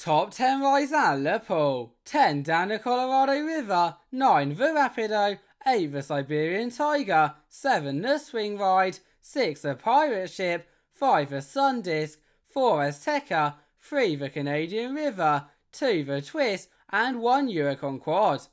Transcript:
Top 10 rides at the pool. 10 down the Colorado River. 9 the Rapido. 8 the Siberian Tiger. 7 the Swing Ride. 6 the Pirate Ship. 5 the Sun Disc. 4 Azteca. 3 the Canadian River. 2 the Twist. And 1 Yukon Quad.